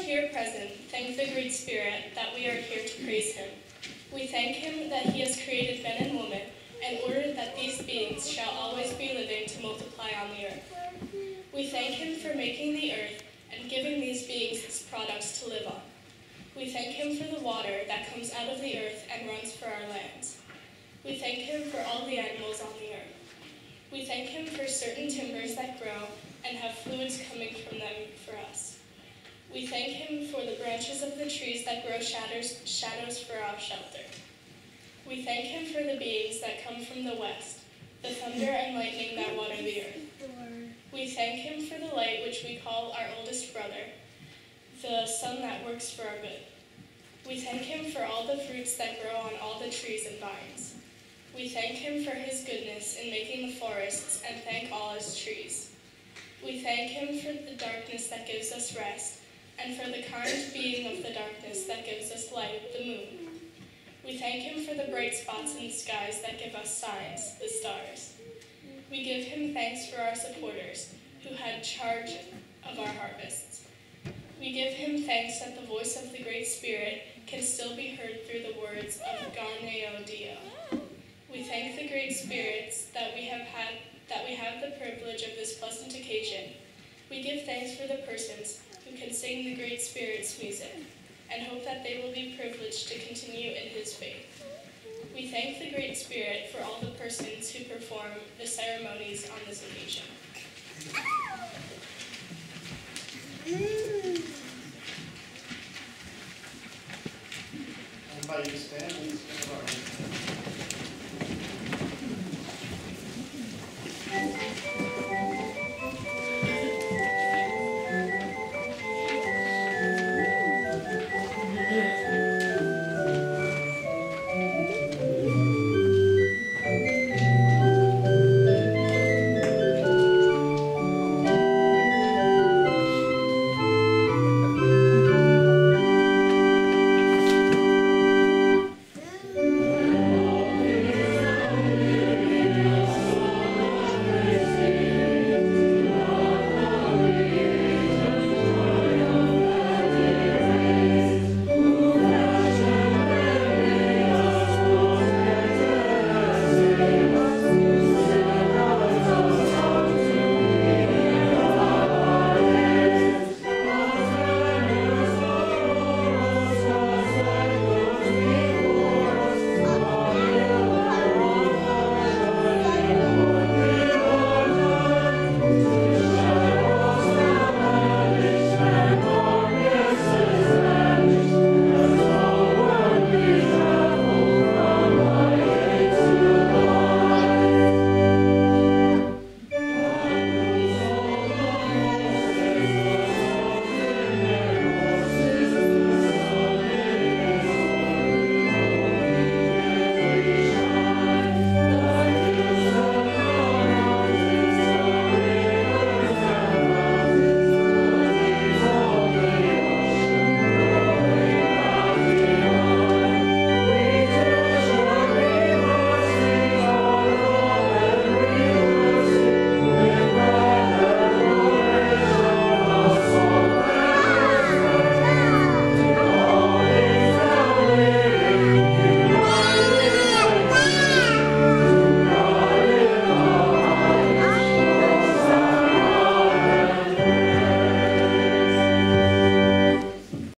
here present thank the Great Spirit that we are here to praise him. We thank him that he has created men and women and ordered that these beings shall always be living to multiply on the earth. We thank him for making the earth and giving these beings its products to live on. We thank him for the water that comes out of the earth and runs for our lands. We thank him for all the animals on the earth. We thank him for certain timbers that grow and have fluids coming from them for us. We thank him for the branches of the trees that grow shadows for our shelter. We thank him for the beings that come from the west, the thunder and lightning that water the earth. We thank him for the light which we call our oldest brother, the sun that works for our good. We thank him for all the fruits that grow on all the trees and vines. We thank him for his goodness in making the forests and thank all his trees. We thank him for the darkness that gives us rest and for the kind being of the darkness that gives us light, the moon. We thank him for the bright spots in the skies that give us signs, the stars. We give him thanks for our supporters who had charge of our harvests. We give him thanks that the voice of the Great Spirit can still be heard through the words of Ganeo Dio. We thank the Great Spirits that we have the privilege of this pleasant occasion. We give thanks for the persons who can sing the Great Spirit's music and hope that they will be privileged to continue in his faith. We thank the Great Spirit for all the persons who perform the ceremonies on this occasion. I invite you to stand and sing our